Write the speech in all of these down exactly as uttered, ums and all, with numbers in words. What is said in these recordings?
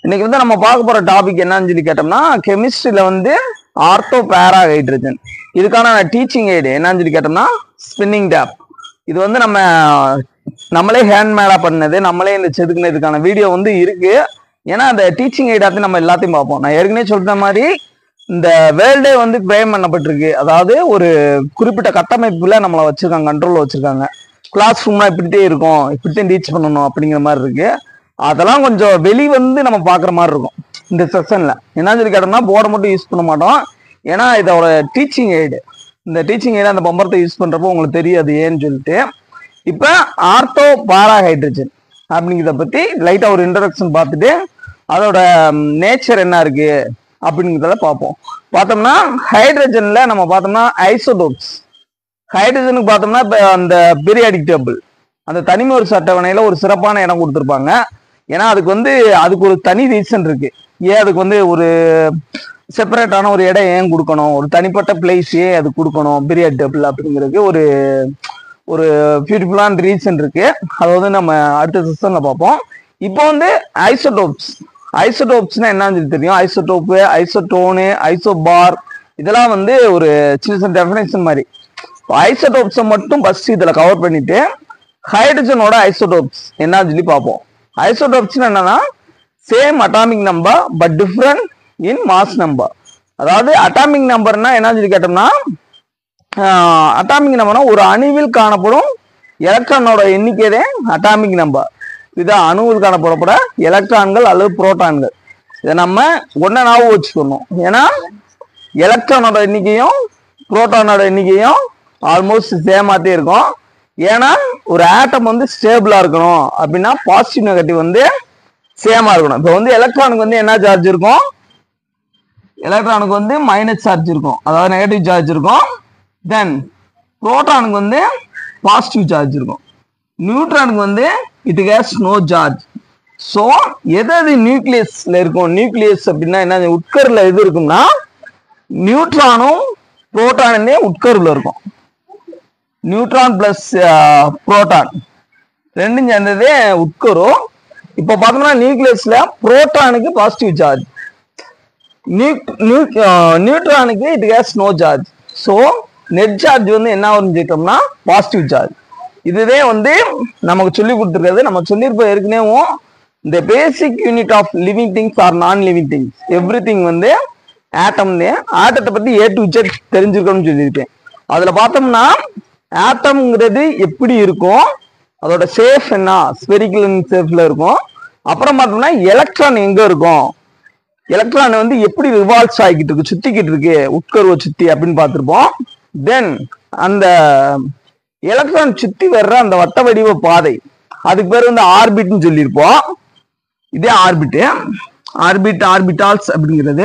இன்னைக்கு வந்து நம்ம பார்க்க போற டாபிக் என்னன்னு சொல்லி கேட்டோம்னா கெமிஸ்ட்ரியில வந்து ஆர்த்தோ பேரா ஹைட்ரஜன். இதுக்கான டீச்சிங் எய்டு என்னன்னு சொல்லி கேட்டோம்னா ஸ்பின்னிங் டேப். இது வந்து நம்ம நம்மளே ஹேண்ட்மேடா பண்ணது, நம்மளே இந்த செதுக்குனதுக்கான வீடியோ வந்து இருக்கு. ஏன்னா அந்த டீச்சிங் எய்டாத்து நம்ம எல்லாத்தையும் பார்ப்போம். நான் ஏற்கனவே சொல்ற மாதிரி இந்த வேர்ல்டே வந்து ஃப்ரேம் பண்ணப்பட்டிருக்கு. அதாவது ஒரு குறிப்பிட்ட கட்டமைப்புல நம்மளை வச்சிருக்காங்க, கண்ட்ரோல்ல வச்சிருக்காங்க. கிளாஸ் ரூம்னா இப்படித்தே இருக்கும், இப்படித்தான் டீச் பண்ணணும் அப்படிங்கிற மாதிரி இருக்கு. அதெல்லாம் கொஞ்சம் வெளி வந்து நம்ம பாக்குற மாதிரி இருக்கும் இந்த செஷன்ல. என்ன சொல்லி கேட்டோம்னா போர்டை மட்டும் யூஸ் பண்ண மாட்டோம். ஏன்னா இதோட டீச்சிங் எய்டு, இந்த டீச்சிங் எய்டு அந்த பம்பரத்தை யூஸ் பண்றப்போ உங்களுக்கு தெரியாது ஏன்னு சொல்லிட்டு. இப்ப ஆர்த்தோ பாரா ஹைட்ரஜன் அப்படிங்கிறத பத்தி லைட்டா ஒரு இன்ட்ரோடக்ஷன் பார்த்துட்டு அதோட நேச்சர் என்ன இருக்கு அப்படிங்கிறத பார்ப்போம். பார்த்தோம்னா ஹைட்ரஜன்ல நம்ம பார்த்தோம்னா ஐசோடோப்ஸ். ஹைட்ரஜனுக்கு பார்த்தோம்னா இப்போ அந்த பீரியாடிக் டேபிள், அந்த தனிமை ஒரு அட்டவணையில ஒரு சிறப்பான இடம் கொடுத்துருப்பாங்க. ஏன்னா அதுக்கு வந்து அதுக்கு ஒரு தனி ரீசன் இருக்கு. ஏன் அதுக்கு வந்து ஒரு செப்பரேட்டான ஒரு இடம் ஏன் கொடுக்கணும், ஒரு தனிப்பட்ட பிளேஸ் ஏன் அது கொடுக்கணும் பீரியாடிக் டேபிள் அப்படிங்கிறதுக்கு ஒரு ஒரு பியூட்டிஃபுல்லான ரீசன் இருக்கு. அதை வந்து நம்ம அடுத்த செஷன்ல பார்ப்போம். இப்போ வந்து ஐசோடோப்ஸ். ஐசோடோப்ஸ்னா என்னன்னு சொல்லி தெரியும். ஐசோடோப்பு, ஐசோடோனு, ஐசோபார், இதெல்லாம் வந்து ஒரு சின்ன சின்ன டெஃபினேஷன் மாதிரி. ஐசோடோப்ஸை மட்டும் ஃபர்ஸ்ட் இதுல கவர் பண்ணிட்டு ஹைட்ரஜனோட ஐசோடோப்ஸ் என்னன்னு சொல்லி பார்ப்போம். ஐசோடோப்ஸ் என்னன்னா same atomic number but different in mass number. அதாவது அட்டாமிக் நம்பர்னா என்னன்னு சொல்லி கேட்டோம்னா அட்டாமிக் நம்பர்னா ஒரு அணுவில் காணப்படும் எலக்ட்ரானோட எண்ணிக்கையே அட்டாமிக் நம்பர். இது அணுவில் காணப்படப்பட எலக்ட்ரான்கள் அல்லது புரோட்டான்கள். இதை நம்ம ஒன்ன ஞாபகம் வச்சுக்கணும். ஏன்னா எலக்ட்ரானோட எண்ணிக்கையும் புரோட்டானோட எண்ணிக்கையும் ஆல்மோஸ்ட் சேமாத்தே இருக்கும். ஏன்னா ஒரு ஆட்டம் வந்து ஸ்டேபிளா இருக்கணும் அப்படின்னா பாசிட்டிவ் நெகட்டிவ் வந்து சேமா இருக்கணும். இப்போ வந்து எலக்ட்ரானுக்கு வந்து என்ன சார்ஜ் இருக்கும், எலக்ட்ரானுக்கு வந்து மைனஸ் சார்ஜ் இருக்கும், அதாவது நெகட்டிவ் சார்ஜ் இருக்கும். தென் புரோட்டானுக்கு வந்து பாசிட்டிவ் சார்ஜ் இருக்கும். நியூட்ரானுக்கு வந்து it has no charge. So எதாவது நியூக்ளியஸ்ல இருக்கும். நியூக்ளியஸ் அப்படின்னா என்ன, உட்கருல எது இருக்கும்னா நியூட்ரானும் புரோட்டானே உட்கருல இருக்கும். நியூட்ரான் பிளஸ் புரோட்டான் ரெண்டும் சேர்ந்ததே உட்கரும். இப்போ பார்த்தோம்னா நியூக்ளியஸ்ல புரோட்டானுக்கு பாசிட்டிவ் சார்ஜ், நியூட்ரானுக்கு it has no charge. So net charge வந்து என்ன வரும்னு சொல்லிட்டோம்னா பாசிட்டிவ் சார்ஜ். இதுவே வந்து நமக்கு சொல்லி கொடுத்துருக்கிறது. நம்ம சொல்லியிருப்போம் ஏற்கனவே இந்த basic unit of living things or non living things everything வந்து ஆட்டம். ஆட்டத்தை பத்தி ஏ டு இசட் தெரிஞ்சுக்கணும்னு சொல்லியிருப்பேன். அதுல பார்த்தோம்னா ஆட்டம்ங்கிறது எப்படி இருக்கும், அதோட சேஃப் என்ன, ஸ்பெரிக்கல் சேஃப்ல இருக்கும். அப்புறம் பார்த்தோம்னா எலக்ட்ரான் எங்க இருக்கும், எலக்ட்ரான் வந்து எப்படி ரிவால்வ்ஸ் ஆகிட்டு இருக்கு, சுத்திக்கிட்டு இருக்கு உட்கருவை சுத்தி அப்படின்னு பார்த்துருப்போம். தென் அந்த எலக்ட்ரான் சுத்தி வர்ற அந்த வட்ட வடிவ பாதை, அதுக்கு பேர் வந்து ஆர்பிட்னு சொல்லியிருப்போம். இதே ஆர்பிட், ஆர்பிட் ஆர்பிட்டால்ஸ் அப்படிங்கிறது.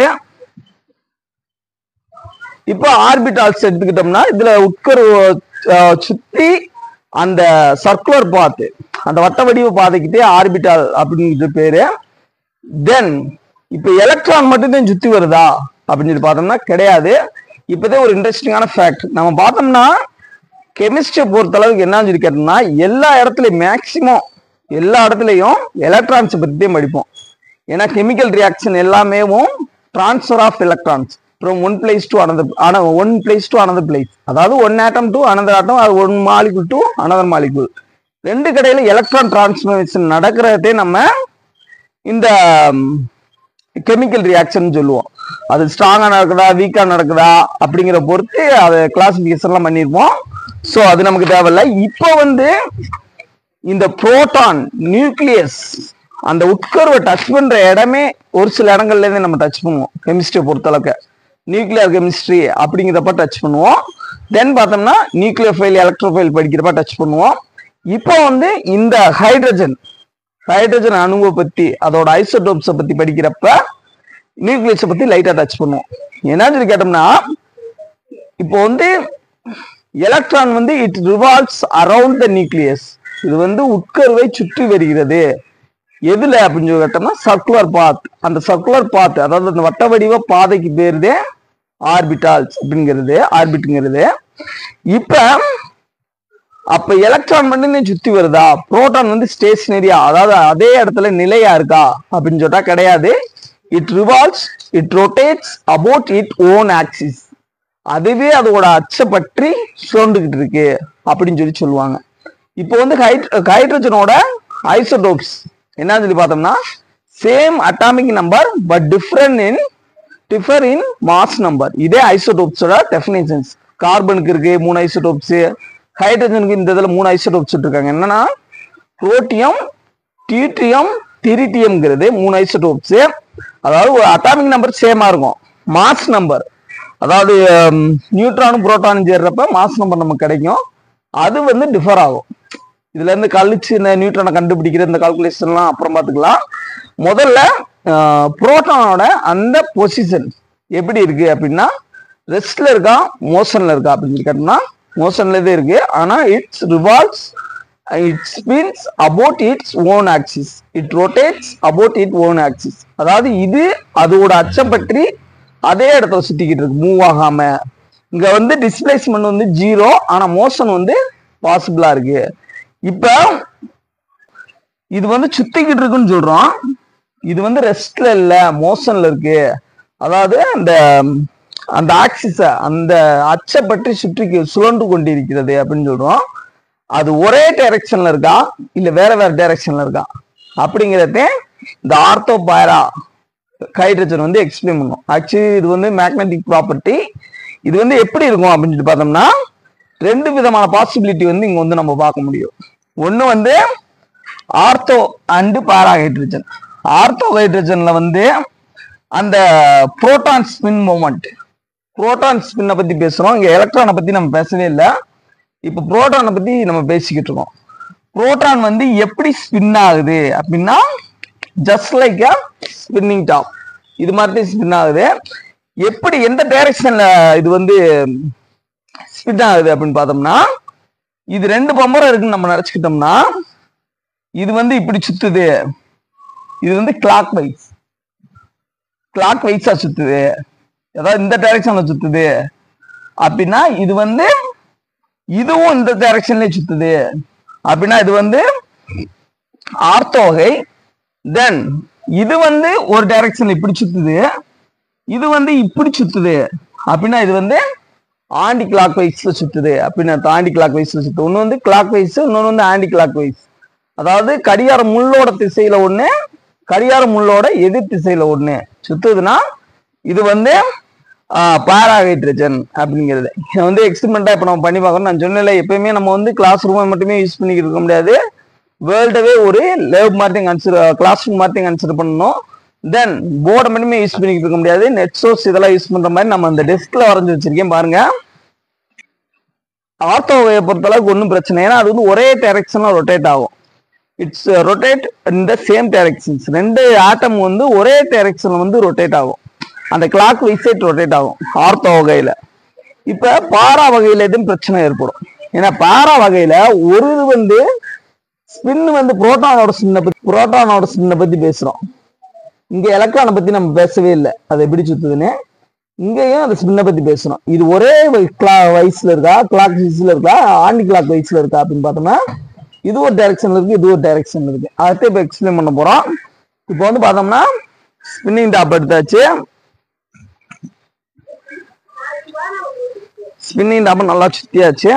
இப்போ ஆர்பிட்டால்ஸ் எடுத்துக்கிட்டோம்னா இதுல உட்கரு சுத்தி அந்த சர்க்குலர் பாத், அந்த வட்ட வடிவ பாதைக்கிட்டே ஆர்பிட்டால் அப்படிங்கிற பேரு. தென் இப்ப எலக்ட்ரான் மட்டும்தான் சுத்தி வருதா அப்படின்னு சொல்லி பார்த்தோம்னா கிடையாது. இப்பதான் ஒரு இன்ட்ரெஸ்டிங்கான ஃபேக்ட் நம்ம பார்த்தோம்னா கெமிஸ்ட்ரியை பொறுத்த அளவுக்கு என்னன்னு சொல்லி கேட்டோம்னா எல்லா இடத்துலயும் மேக்சிமம் எல்லா இடத்துலையும் எலக்ட்ரான்ஸை பத்தி தான் படிப்போம். ஏன்னா கெமிக்கல் ரியாக்ஷன் எல்லாமே transfer of electrons from one place to another, one place to another place. அதாவது one atom to another atom, அது one molecule to another molecule. ரெண்டு கடையில எலக்ட்ரான் டிரான்ஸ்ஃபர்மேஷன் நடக்கிறதே நம்ம இந்த கெமிக்கல் ரியாக்ஷன் சொல்லுவோம். அது ஸ்ட்ராங்கா நடக்குதா வீக்கா நடக்குதா அப்படிங்கிற பொறுத்து அதை கிளாசிபிகேஷன்லாம் பண்ணிருப்போம். ஸோ அது நமக்கு தேவையில்லை. இப்போ வந்து இந்த புரோட்டான் நியூக்ளியஸ் அந்த உட்கருவை டச் பண்ற இடமே ஒரு சில இடங்கள்ல இருந்து நம்ம டச் பண்ணுவோம். கெமிஸ்ட்ரியை பொறுத்தளவுக்கு நியூக்ளியர் கெமிஸ்ட்ரி அப்படிங்கிறப்ப டச் பண்ணுவோம். தென் பார்த்தோம்னா நியூக்ளியோஃபைல் எலக்ட்ரோஃபைல் படிக்கிறப்ப டச் பண்ணுவோம். இப்போ வந்து இந்த ஹைட்ரஜன் ஹைட்ரஜன் அணுவை பத்தி அதோட ஐசோடோப்ஸை பத்தி படிக்கிறப்ப நியூக்ளியஸை பத்தி லைட்டா டச் பண்ணுவோம். என்ன சொல்லி கேட்டோம்னா இப்போ வந்து எலக்ட்ரான் வந்து it revolves around the nucleus. இது வந்து உட்கருவை சுற்றி வருகிறது. எதுல அப்படின்னு சொல்லி கேட்டோம்னா சர்க்குலர் பாத். அந்த சர்க்குலர் பாத் அதாவது அந்த வட்ட வடிவ பாதைக்கு பேருதே ஆர்பிட்டால்ஸ் அப்படிங்கிறது, ஆர்பிட்ங்கிறது. இப்ப அப்ப எலக்ட்ரான் மட்டுமே சுத்தி வருதா, புரோட்டான் வந்து ஸ்டேஷனரியா, அதாவது அதே இடத்துல நிலையா இருக்கா அப்படின்னு சொல்லிட்டா கிடையாது. It revolves, it rotates about it own axis. அதுவே அதோட அச்சை பற்றி சுழண்டுகிட்டு இருக்கு அப்படின்னு சொல்லி சொல்லுவாங்க. இப்போ வந்து ஹைட்ரஜனோட ஐசோடோப்ஸ் என்ன சொல்லி பார்த்தோம்னா, same atomic number but different in differ in mass number. இதே ஐசோடோப்ஸோட டெஃபினேஷன்ஸ். கார்பனுக்கு இருக்கு மூணு ஐசோடோப்ஸ், ஹைட்ரஜனுக்கு இந்த இதில் மூணு ஐசோடோப்ஸ் இருக்காங்க. என்னன்னா புரோட்டியம், டியூட்ரியம், டிரிட்டியம்ங்கிறது மூணு ஐசோடோப்ஸ். அதாவது ஒரு அட்டாமிக் நம்பர் சேமா இருக்கும், மாஸ் நம்பர் அதாவது நியூட்ரானும் புரோட்டானும் சேர்றப்ப மாஸ் நம்பர் நமக்கு கிடைக்கும், அது வந்து டிஃபர் ஆகும். இதுல இருந்து கழிச்சு இந்த நியூட்ரானை கண்டுபிடிக்கிற இந்த கால்குலேஷன்லாம் அப்புறம் பார்த்துக்கலாம். முதல்ல புரோட்டானோட அந்த பொசிஷன் எப்படி இருக்கு அப்படின்னா, ரெஸ்ட்ல இருக்கா மோஷன்ல இருக்கா அப்படின்னு சொல்லி கேட்டோம்னா மோஷன்ல தான் இருக்கு. ஆனா its revolves, it spins about its own axis, it rotates about it own axis. அதாவது இது அதோட அச்சம் பற்றி அதே இடத்துல சுத்திக்கிட்டு இருக்கு, மூவ் ஆகாம. இங்க வந்து டிஸ்பிளேஸ்மெண்ட் வந்து ஜீரோ, ஆனா மோஷன் வந்து பாசிபிளா இருக்கு. இப்ப இது வந்து சுத்திக்கிட்டு இருக்குன்னு சொல்றோம், இது வந்து ரெஸ்ட்ல இல்ல மோஷன்ல இருக்கு. அதாவது அந்த அந்த ஆக்சிஸ அந்த அச்சை பற்றி சுற்றி சுழன்று கொண்டிருக்கிறது அப்படின்னு சொல்றோம். அது ஒரே டைரக்ஷன்ல இருக்கா இல்ல வேற வேற டைரக்ஷன்ல இருக்கா அப்படிங்கிறத இந்த ஆர்த்தோ பாரா ஹைட்ரஜன் வந்து எக்ஸ்பிளைன் பண்ணும். ஆக்சுவலி இது வந்து மேக்னெட்டிக் ப்ராப்பர்ட்டி. இது வந்து எப்படி இருக்கும் அப்படின்னு சொல்லி பார்த்தோம்னா, ரெண்டு விதமான பாசிபிலிட்டி வந்து இங்க வந்து நம்ம பார்க்க முடியும். ஒண்ணு வந்து ஆர்த்தோ அண்டு பாரா ஹைட்ரஜன். ஆர்த்தோ ஹைட்ரஜன்ல வந்து அந்த புரோட்டான் ஸ்பின் மூமெண்ட், புரோட்டான் ஸ்பின்னை பத்தி பேசுறோம். இங்க எலக்ட்ரானை பத்தி நம்ம பேசவே இல்லை. இப்ப புரோட்டானை பத்தி நம்ம பேசிக்கிட்டு இருக்கோம். புரோட்டான் வந்து எப்படி ஸ்பின் ஆகுது அப்படின்னா, just like a spinning top, இது மாதிரி ஸ்பின் ஆகுது. எப்படி எந்த டைரக்ஷன்ல இது வந்து ஸ்பின் ஆகுது அப்படின்னு பார்த்தோம்னா, இது ரெண்டு பம்பரம் இருக்குன்னு நம்ம நினைச்சுக்கிட்டோம்னா, இது வந்து இப்படி சுத்துது, இது வந்து கிளாக் வைஸ் கிளாக் வைஸா சுத்துது, ஏதாவது இந்த டைரக்ஷன்ல சுத்துது அப்படின்னா இது வந்து இதுவும் இந்த டைரக்ஷன்ல சுத்துது அப்படின்னா இது வந்து ஆர்த்தோ வகை. தென் இது வந்து ஒரு டைரக்ஷன்ல இப்படி சுத்துது, இது வந்து இப்படி சுத்துது அப்படின்னா இது வந்து ஆன்டி கிளாக் வைஸ்ல சுத்துது அப்படின்னா ஆன்டி கிளாக் வைஸ்ல சுத்து. ஒன்னு வந்து கிளாக் வைஸ், இன்னொன்னு வந்து ஆன்டி கிளாக் வைஸ். அதாவது கடிகார முள்ளோட திசையில ஒண்ணு, கடிகார முள்ளோட எதிர் திசையில ஒண்ணு சுத்துதுன்னா இது வந்து பாரா ஹைட்ரஜன் அப்படிங்கிறது. வந்து எக்ஸ்பெரிமெண்டா இப்ப நம்ம பண்ணி பார்க்கணும். நான் சொன்னல, எப்பயுமே நம்ம வந்து கிளாஸ் ரூமை மட்டுமே யூஸ் பண்ணிக்கிட்டு இருக்க முடியாது, வேர்ல்டவே ஒரு லேப் மாதிரி கன்சிடர், கிளாஸ் ரூம் மாதிரி கன்சிடர் பண்ணணும். தென் போர்டை மட்டுமே யூஸ் பண்ணிக்கிட்டு இருக்க முடியாது, நெட் சோர்ஸ் இதெல்லாம் யூஸ் பண்ற மாதிரி நம்ம அந்த டெஸ்க்ல வரைஞ்சி வச்சிருக்கேன் பாருங்க. ஆர்த்தோவையை பொறுத்தளவுக்கு ஒன்றும் பிரச்சனை, ஏன்னா அது வந்து ஒரே டைரக்ஷன்ல ரொட்டேட் ஆகும். Its rotate in the same directions. ரெண்டு ஆட்டம் வந்து ஒரே டைரக்ஷன்ல வந்து ரொட்டேட் ஆகும், அந்த கிளாக் வைஸ் ரொட்டேட் ஆகும் ஆர்த்தோ வகையில. இப்ப பாரா வகையில எதுவும் பிரச்சனை ஏற்படும். ஏன்னா பாரா வகையில ஒரு இது வந்து ஸ்பின் வந்து புரோட்டானோட ஸ்பின்னை பத்தி புரோட்டானோட ஸ்பின்னை பத்தி பேசுறோம். இங்க எலக்ட்ரானை பத்தி நம்ம பேசவே இல்லை, அது எப்படி சுத்துதுன்னு. இங்கேயும் அந்த ஸ்பின்னை பத்தி பேசணும். இது ஒரே வயசுல இருக்கா, கிளாக் வைஸ்ல இருக்கா, ஆன்டி கிளாக் வைஸ்ல இருக்கா அப்படின்னு பார்த்தோம்னா இது ஒரு டைரக்ஷன்ல இருக்கு, இது ஒரு டைரக்ஷன்ல இருக்கு. அதை இப்ப எக்ஸ்பிளைன் பண்ண போறோம். இப்போ வந்து பார்த்தோம்னா ஸ்பின்னிங் டாப் எடுத்தாச்சு. ஸ்பின்னிங் டாப் நல்லா சுத்தியாச்சு.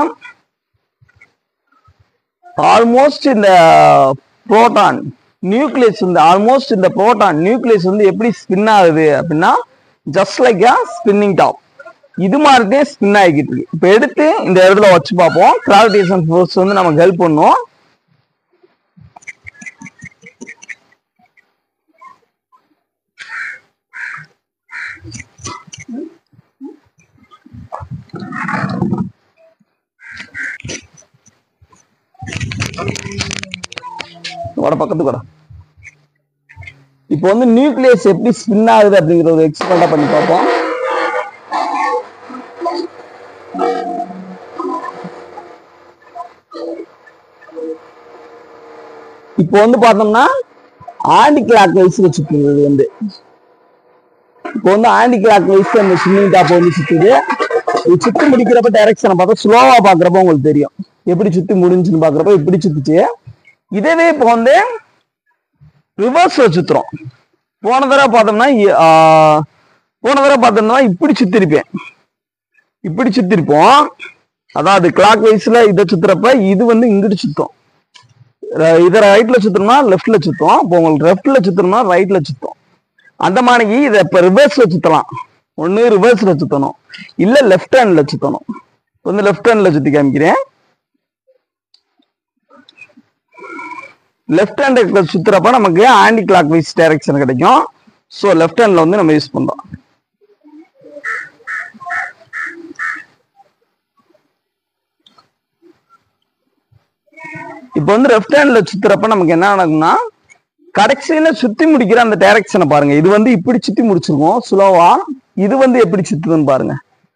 ஆல்மோஸ்ட் இந்த புரோட்டான் நியூக்ளியஸ் வந்து ஆல்மோஸ்ட் இந்த புரோட்டான் நியூக்ளியஸ் வந்து எப்படி ஸ்பின் ஆகுது அப்படின்னா, just like a spinning top, இது மாதிரியே ஸ்பின் ஆகிக்கிட்டு இருக்கு. இப்ப எடுத்து இந்த இடத்துல வச்சு பார்ப்போம். கிராவிடேஷன் ஃபோர்ஸ் வந்து நமக்கு ஹெல்ப் பண்ணும். பக்கத்து கூட இப்போ வந்து நியூக்ளியஸ் எப்படி ஸ்பின் ஆகுது அப்படிங்கிற ஒரு எக்ஸ்பெரிமெண்டா பண்ணி பார்ப்போம். இப்போ வந்து பார்த்தோம்னா ஆன்டி கிளாக் வைஸ்ல சுத்துது வந்து இப்போ வந்து ஆன்டி கிளாக் வைஸ் அந்த ஸ்பின்னிங் டாப் வந்து சுத்துது. சுத்தி முடிக்கிறப்ப டைரக்ஷனை பார்த்தா ஸ்லோவா பாக்குறப்ப உங்களுக்கு தெரியும் எப்படி சுத்தி முடிஞ்சுன்னு பாக்குறப்ப இப்படி சுத்துச்சு. இதவே இப்போ வந்து ரிவர்ஸ்ல சுத்துறோம். போன தடவை பார்த்தோம்னா போன தடவை பார்த்தோம்னா இப்படி சுத்திருப்பேன், இப்படி சுத்திருப்போம். அதாவது கிளாக் வைஸ்ல இதை சுத்துறப்ப இது வந்து இங்கிட்டு சுத்தம், இதை ரைட்ல சுத்தணும்னா லெஃப்ட்ல சுத்தம். இப்போ உங்களுக்கு லெஃப்ட்ல சுத்தணும்னா ரைட்ல சுத்தம். அந்த மாதிரி இதை இப்ப ரிவர்ஸ்ல சுத்தலாம். ஒண்ணு ரிவர்ஸ்ல சுத்தணும், இல்ல லெஃப்ட் ஹேண்ட்ல சுத்தணும். வந்து லெஃப்ட் ஹேண்ட்ல சுத்தி காமிக்கிறேன். லெஃப்ட் ஹேண்ட்ல சுத்துறப்ப நமக்கு ஆன்டி கிளாக் வைஸ் டைரக்ஷன் கிடைக்கும். ஸோ லெஃப்ட் ஹேண்ட்ல வந்து நம்ம யூஸ் பண்றோம். இப்போ வந்து லெஃப்ட் ஹேண்ட்ல சுத்துறப்ப நமக்கு என்ன நடக்கும்னா கடைசியில சுத்தி முடிக்கிற அந்த டைரக்ஷனை பாருங்க. இது வந்து இப்படி சுத்தி முடிச்சிருக்கோம் ஸ்லோவா, இது வந்து எப்படி சுத்துதுன்னு பாருங்க.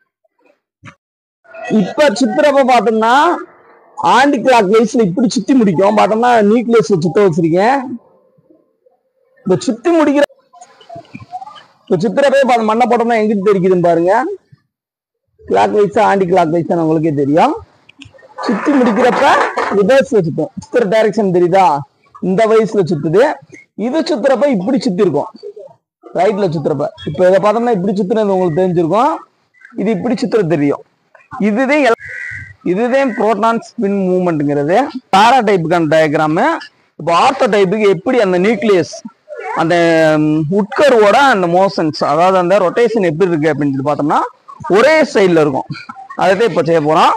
இப்ப சுத்துறப்ப பார்த்தோம்னா ஆன்டி கிளாக் வைஸ்ல இப்படி சுத்தி முடிக்கும். பார்த்தோம்னா நியூக்ளியஸ்ல சுத்த வச்சிருக்கேன். இந்த சுத்தி முடிக்கிற சுத்துறப்ப மண்ணை போட்டோம்னா எங்கிட்டு தெரிக்குதுன்னு பாருங்க. கிளாக் வைஸா ஆன்டி கிளாக் வைஸா உங்களுக்கே தெரியும். சுத்தி முடிக்கிறப்ப ரிவர்ஸ்ல சுத்தும். சுத்துற டைரக்ஷன் தெரியுதா, இந்த வயசுல சுத்துது. இது சுத்துறப்ப இப்படி சுத்தி இருக்கும், ரைட்ல சுத்துறப்ப. இப்ப இதை பார்த்தோம்னா இப்படி சுத்துறது உங்களுக்கு தெரிஞ்சிருக்கும், இது இப்படி சுத்துறது தெரியும். இதுதான் இதுதான் புரோட்டான் ஸ்பின் மூவ்மெண்ட்ங்கிறது. பாரா டைப்புக்கான டயக்ராம். இப்போ ஆர்த்தோ டைப்புக்கு எப்படி அந்த நியூக்ளியஸ் அந்த உட்கருவோட அந்த மோஷன்ஸ், அதாவது அந்த ரொட்டேஷன் எப்படி இருக்கு அப்படின்னு சொல்லி பார்த்தோம்னா ஒரே சைட்ல இருக்கும். அதைதான் இப்ப செய்ய போறோம்.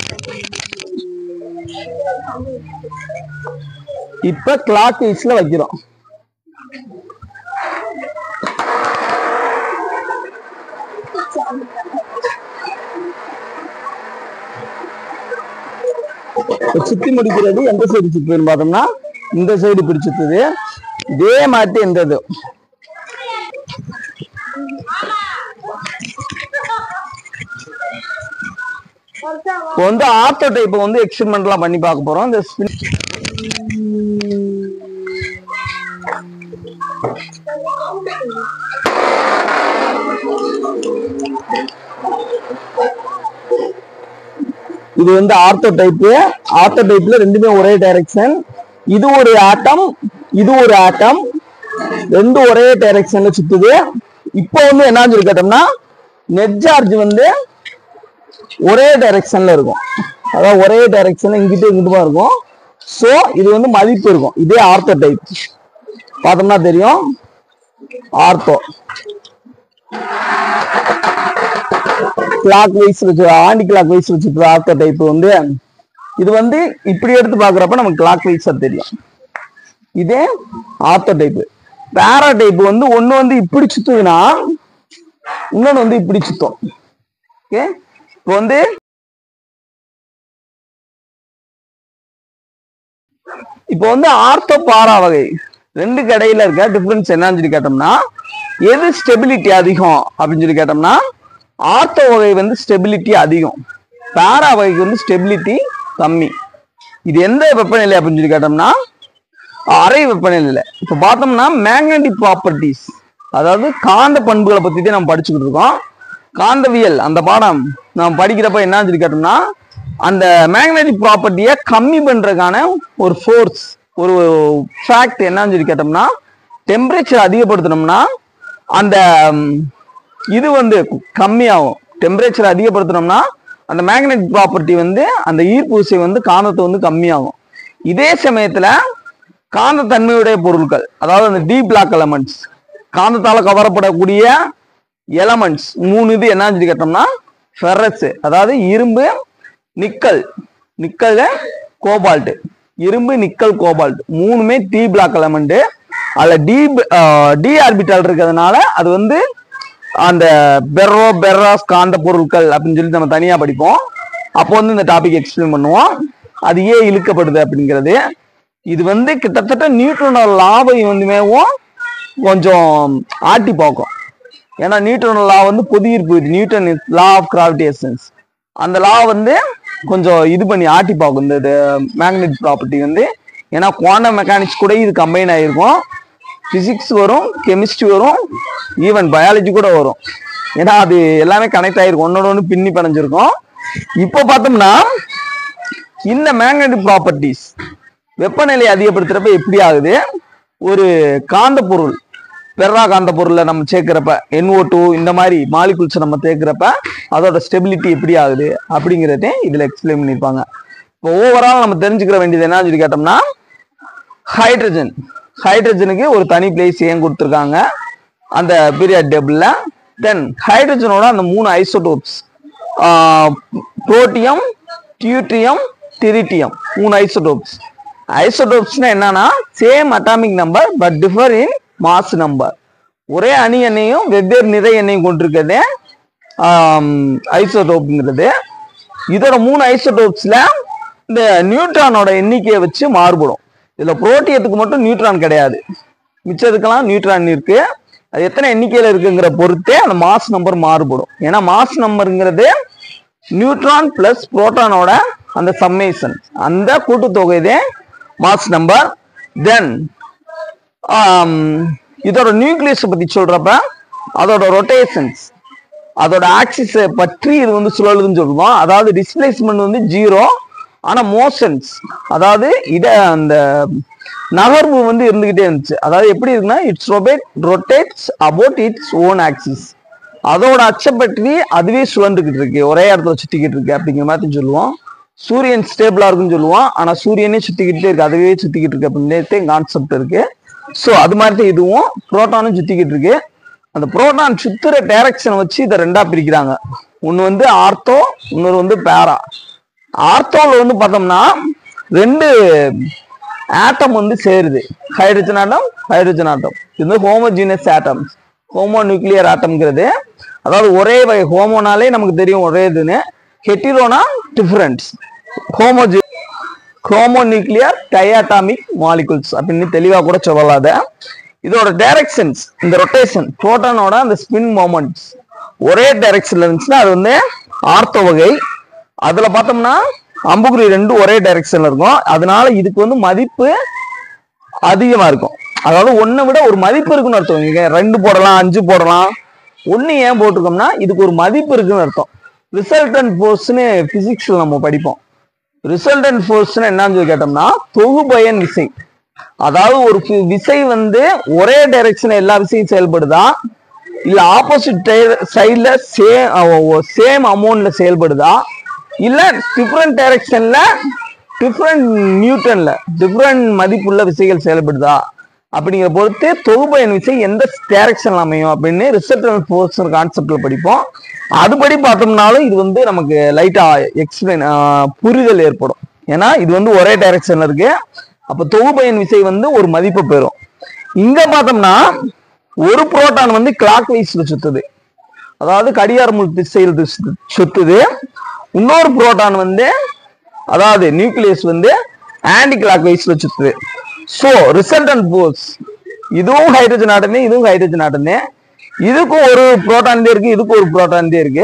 இப்ப கிளாக் வைஸ்ல வைக்கிறோம். சுத்தி முடிக்கிறது எந்த சைடு சுத்துன்னு பார்த்தோம்னா இந்த சைடு இப்படி சுத்துது. இதே மாதிரி எந்த இது இப்போ வந்து ஆர்த்தோ டைப் வந்து எக்ஸ்பெரிமெண்ட்லாம் பண்ணி பார்க்க போறோம். இந்த இது வந்து ஆர்த்தோ டைப். ஆர்த்தோ டைப்ல ரெண்டுமே ஒரே டைரக்ஷன். இது ஒரு ஆட்டம், இது ஒரு ஆட்டம், ரெண்டும் ஒரே டைரக்ஷன்ல சுத்துது. இப்போ வந்து என்ன கேட்டோம்னா நெட் சார்ஜ் வந்து ஒரே டைரக்ஷன்ல இருக்கும், அதாவது ஒரே டைரக்ஷன்ல இங்கிட்ட இங்கிட்டுமா இருக்கும். சோ இது வந்து மதிப்பு இருக்கும். இதே ஆர்த்தோ டைப் பார்த்தோம்னா தெரியும். ஆர்த்தோ கிளாக் வைஸ் வச்சு ஆண்டி கிளாக் வைஸ் வச்சுட்டு ஆர்த்தோ டைப் வந்து இது வந்து இப்படி எடுத்து பாக்குறப்ப நமக்கு கிளாக் வைஸா தெரியும். இதே ஆர்த்தோ டைப். பேரா டைப் வந்து ஒண்ணு வந்து இப்படி சுத்துதுன்னா இன்னொன்னு வந்து இப்படி சுத்தும். ஓகே, இப்போ வந்து இப்போ வந்து ஆர்த்தோ பாரா வகை ரெண்டுக்கு இடையில இருக்க டிஃபரன்ஸ் என்னன்னு சொல்லி கேட்டோம்னா எது ஸ்டெபிலிட்டி அதிகம் அப்படின்னு சொல்லி கேட்டோம்னா ஆர்த்தோ வகை வந்து ஸ்டெபிலிட்டி அதிகம், பாரா வகைக்கு வந்து ஸ்டெபிலிட்டி கம்மி. இது எந்த வெப்பநிலை அப்படின்னு சொல்லி கேட்டோம்னா அரை வெப்பநிலையில. இப்ப பார்த்தோம்னா மேக்னெட்டிக் ப்ராப்பர்ட்டிஸ், அதாவது காந்த பண்புகளை பத்தி தான் நம்ம படிச்சுக்கிட்டு இருக்கோம். காந்தவியல் அந்த பாடம் நம்ம படிக்கிறப்ப என்ன சொல்லி கேட்டோம்னா அந்த மேக்னெட்டிக் ப்ராப்பர்ட்டியை கம்மி பண்றதுக்கான ஒரு ஃபோர்ஸ், ஒரு ஃபேக்ட் என்னன்னு சொல்லி கேட்டோம்னா டெம்பரேச்சர் அதிகப்படுத்தணும்னா அந்த இது வந்து கம்மியாகும். டெம்பரேச்சர் அதிகப்படுத்தணும்னா அந்த மேக்னெட்டிக் ப்ராப்பர்ட்டி வந்து அந்த ஈர்ப்பு விசை வந்து காந்தத்தை வந்து கம்மியாகும். இதே சமயத்துல காந்த தன்மையுடைய பொருட்கள், அதாவது அந்த டி பிளாக் எலமெண்ட்ஸ், காந்தத்தால கவரப்படக்கூடிய எலமெண்ட்ஸ் மூணு இது என்னன்னு சொல்லி கேட்டோம்னா ஃபெரஸ், அதாவது இரும்பு, நிக்கல், நிக்கல் கோபால்ட், இரும்பு நிக்கல் கோபால்ட் மூணுமே டி பிளாக் எலமெண்ட். அதுல டி டி ஆர்பிட்டால் இருக்கிறதுனால அது வந்து அந்த பெர்ரோ பெர்ராஸ் காந்த பொருட்கள் அப்படின்னு சொல்லி நம்ம தனியா படிப்போம். அப்போ வந்து இந்த டாபிக் எக்ஸ்பிளைன் பண்ணுவோம் அது ஏன் இழுக்கப்படுது அப்படிங்கிறது. இது வந்து கிட்டத்தட்ட நியூட்டனோட லாவை வந்துமேவும் கொஞ்சம் ஆட்டி பார்க்கும். ஏன்னா நியூட்டனோட லா வந்து பொது ஈர்ப்பு, நியூட்டன் லா ஆஃப் கிராவிடேஷன்ஸ், அந்த லா வந்து கொஞ்சம் இது பண்ணி ஆட்டி பார்க்கும் இந்த மேக்னெட்டிக் ப்ராப்பர்ட்டி வந்து. ஏன்னா குவாண்டம் மெக்கானிக்ஸ் கூட இது கம்பைன் ஆகிருக்கும், பிசிக்ஸ் வரும், கெமிஸ்ட்ரி வரும், ஈவன் பயாலஜி கூட வரும். ஏன்னா அது எல்லாமே கனெக்ட் ஆயிருக்கும், ஒன்னோட ஒன்று பின்னி பிணைஞ்சிருக்கும். இப்போ பார்த்தோம்னா இந்த மேக்னெட்டிக் ப்ராப்பர்ட்டிஸ் வெப்பநிலை அதிகப்படுத்துறப்ப எப்படி ஆகுது, ஒரு காந்த பொருள் பெர்ரா காந்த பொருளை நம்ம சேர்க்கிறப்ப என் ஓ டூ இந்த மாதிரி மாலிகுல்ஸ் நம்ம சேர்க்கிறப்ப அதோட ஸ்டெபிலிட்டி எப்படி ஆகுது அப்படிங்கிறதே இதுல எக்ஸ்பிளைன் பண்ணியிருப்பாங்க. இப்போ ஓவரால் நம்ம தெரிஞ்சுக்கிற வேண்டியது என்ன சொல்லி கேட்டோம்னா, ஹைட்ரஜன் ஹைட்ரஜனுக்கு ஒரு தனி பிளேஸ் ஏன் கொடுத்துருக்காங்க அந்த பீரியட் டேபிள்ல. தென் ஹைட்ரஜனோட அந்த மூணு ஐசோடோப்ஸ் புரோட்டியம், டியூட்ரியம், டிரிட்டியம், மூணு ஐசோடோப்ஸ். ஐசோடோப்ஸ்னா என்னன்னா same atomic number but differ in mass number. ஒரே அணி எண்ணையும் வெவ்வேறு நிறை எண்ணையும் கொண்டிருக்கிறதே ஐசோடோப்ங்கிறது. இதோட மூணு ஐசோடோப்ஸ்ல இந்த நியூட்ரானோட எண்ணிக்கையை வச்சு மாறுபடும். இதுல புரோட்டியத்துக்கு மட்டும் நியூட்ரான் கிடையாது, மிச்சத்துக்கெல்லாம் நியூட்ரான் இருக்கு. அது எத்தனை எண்ணிக்கையில இருக்குங்கிற பொறுத்தே அந்த மாஸ் நம்பர் மாறுபடும். ஏன்னா மாஸ் நம்பருங்கிறது நியூட்ரான் பிளஸ் புரோட்டானோட அந்த சம்மேஷன், அந்த கூட்டுத்தொகைதே மாஸ் நம்பர். தென் இதோட நியூக்ளியஸ் பத்தி சொல்றப்ப அதோட ரொட்டேஷன்ஸ், அதோட ஆக்சிஸ் பற்றி இது வந்து சுழலுதுன்னு சொல்லுவோம். அதாவது டிஸ்பிளேஸ்மெண்ட் வந்து ஜீரோ, ஆனா மோஷன்ஸ் அதாவது இத அந்த நகர்வு வந்து இருந்துகிட்டே இருந்துச்சு. அதாவது எப்படி இருக்குன்னா இட்ஸ் ரொபேட் rotates about its own axis, அதோட அச்சை பற்றி அதுவே சுழந்துக்கிட்டு இருக்கு, ஒரே இடத்துல சுத்திக்கிட்டு இருக்கு அப்படிங்கிற மாதிரி சொல்லுவோம். சூரியன் ஸ்டேபிளா இருக்குன்னு சொல்லுவோம், ஆனா சூரியனே சுத்திக்கிட்டே இருக்கு, அதுவே சுத்திக்கிட்டு இருக்கு அப்படின்னு கான்செப்ட் இருக்கு. ஸோ அது மாதிரி இதுவும் புரோட்டானும் சுத்திக்கிட்டு இருக்கு. அந்த புரோட்டான் சுத்துற டைரக்ஷனை வச்சு இதை ரெண்டா பிரிக்கிறாங்க. ஒன்று வந்து ஆர்த்தோ, இன்னொரு வந்து பேரா. ஆர்த்தோவில் வந்து பார்த்தோம்னா ரெண்டு ஆட்டம் வந்து சேருது, ஹைட்ரஜன் ஆட்டம் ஹைட்ரஜன் ஆட்டம். இது வந்து ஹோமோஜீனஸ் ஆட்டம், ஹோமோ நியூக்ளியர் ஆட்டம்ங்கிறது. அதாவது ஒரே வகை, ஹோமோனாலே நமக்கு தெரியும் ஒரே இதுன்னு, ஹெட்டிரோனா டிஃபரன்ஸ், ஹோமோஜி ஹோமோ நியூக்ளியர் டையாட்டாமிக் மாலிகுல்ஸ் அப்படின்னு தெளிவாக கூட சொல்லலாத. இதோட டைரக்ஷன்ஸ், இந்த ரொட்டேஷன் புரோட்டானோட அந்த ஸ்பின் மொமெண்ட்ஸ் ஒரே டைரக்ஷன்ல இருந்துச்சுன்னா அது வந்து ஆர்த்தோ வகை. அதுல பார்த்தோம்னா அம்புக்குறி ரெண்டு ஒரே டைரக்ஷன்ல இருக்கும், அதனால இதுக்கு வந்து மதிப்பு அதிகமா இருக்கும். அதாவது ஒன்னை விட ஒரு மதிப்பு இருக்குன்னு அர்த்தம். இங்க ரெண்டு போடலாம், அஞ்சு போடலாம். ஒன்னு ஏன் போட்டிருக்கோம்னா இதுக்கு ஒரு மதிப்பு இருக்குன்னு அர்த்தம். ரிசல்டன்ட் ஃபோர்ஸ்னு பிசிக்ஸ்ல நம்ம படிப்போம். ரிசல்டன்ட் ஃபோர்ஸ்னு என்னன்னு சொல்லி கேட்டோம்னா தொகுபயன் விசை. அதாவது ஒரு விசை வந்து ஒரே டைரக்ஷன்ல எல்லா விசையும் செயல்படுதா, இல்ல ஆப்போசிட் சைட்ல சேம் சேம் அமௌண்ட்ல செயல்படுதா, இல்ல டிஃப்ரெண்ட் டைரக்ஷன்ல டிஃப்ரெண்ட் நியூட்டன்ல டிஃப்ரெண்ட் மதிப்புள்ள விசைகள் செயல்படுதா அப்படிங்கிற பொறுத்து தொகுபயன் விசை எந்த டைரக்ஷன்ல அமையும் அப்படின்னு ரிசல்டன்ட் ஃபோர்ஸ் கான்செப்ட்ல படிப்போம். அதுபடி பார்த்தோம்னாலும் இது வந்து நமக்கு லைட்டா எக்ஸ்பிளைன் புரிதல் ஏற்படும். ஏன்னா இது வந்து ஒரே டைரக்ஷன்ல இருக்கு, அப்ப தொகுபயன் விசை வந்து ஒரு மதிப்பு பெறும். இங்க பார்த்தோம்னா ஒரு புரோட்டான் வந்து கிளாக் வைஸ்ல சுத்துது, அதாவது கடிகார முள் திசையில் சுத்துது. இன்னொரு புரோட்டான் வந்து அதாவது நியூக்ளியஸ் வந்து ஆன்டி கிளாக் வைஸ்ல சுத்துது. சோ ரிசல்டன்ட் ஃபோர்ஸ் இதுவும் ஹைட்ரஜன் ஆட்டமே, இதுவும் ஹைட்ரஜன் ஆட்டமே. இதுக்கும் ஒரு புரோட்டான் இருக்கு, இதுக்கும் ஒரு புரோட்டான் இருக்கு.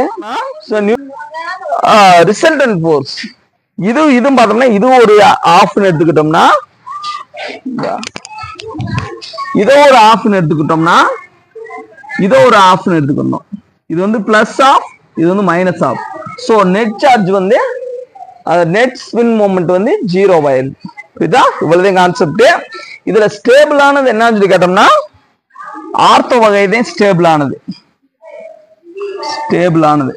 ரிசல்டன்ட் ஃபோர்ஸ் இது இதுவும் பார்த்தோம்னா இது ஒரு ஆஃப்னு எடுத்துக்கிட்டோம்னா, இதோ ஒரு ஆஃப்னு எடுத்துக்கிட்டோம்னா இதோ ஒரு ஆஃப்னு எடுத்துக்கணும். இது வந்து பிளஸ் ஆஃப், இது வந்து minus half. So net charge வந்து நெட் ஸ்பின் மூமெண்ட் வந்து ஜீரோ ஆயிடுது. இதுதான் இவ்வளவுதான் கான்செப்ட். இதுல ஸ்டேபிள் ஆனது என்னன்னு சொல்லி கேட்டோம்னா ஆர்த்தோ வகைதான் ஸ்டேபிள் ஆனது. ஸ்டேபிள் ஆனது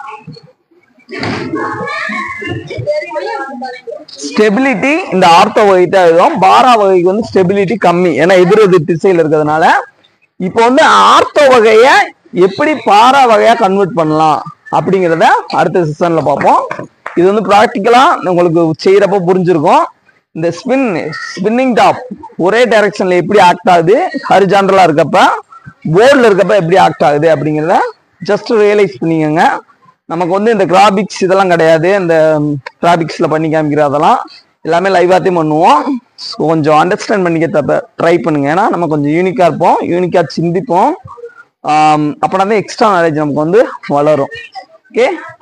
ஸ்டெபிலிட்டி இந்த ஆர்த்தோ வகைக்கு ஆகும். பாரா வகைக்கு வந்து ஸ்டெபிலிட்டி கம்மி, ஏன்னா எதிர் எதிர் திசையில் இருக்கிறதுனால. இப்போ வந்து ஆர்த்தோ வகைய எப்படி பாரா வகையா கன்வெர்ட் பண்ணலாம் அப்படிங்கிறத அடுத்த செஷன்ல பார்ப்போம். இது வந்து ப்ராக்டிக்கலா உங்களுக்கு செய்யறப்ப புரிஞ்சிருக்கும். இந்த ஸ்பின் ஸ்பின்னிங் டாப் ஒரே டைரக்ஷன்ல எப்படி ஆக்ட் ஆகுது, ஹரிஜாண்டலா இருக்கப்ப போர்டில் இருக்கப்ப எப்படி ஆக்ட் ஆகுது அப்படிங்கிறத ஜஸ்ட் ரியலைஸ் பண்ணிக்கோங்க. நமக்கு வந்து இந்த கிராபிக்ஸ் இதெல்லாம் கிடையாது, இந்த கிராபிக்ஸ்ல பண்ணி காமிக்கிற அதெல்லாம் எல்லாமே லைவாத்தையும் பண்ணுவோம். கொஞ்சம் அண்டர்ஸ்டாண்ட் பண்ணிக்க ட்ரை பண்ணுங்க. ஏன்னா நம்ம கொஞ்சம் யூனிக்கா இருப்போம், யூனிக்கா சிந்திப்போம். அப்பனா தான் எக்ஸ்ட்ரா நாலேஜ் நமக்கு வந்து வளரும். ஓகே.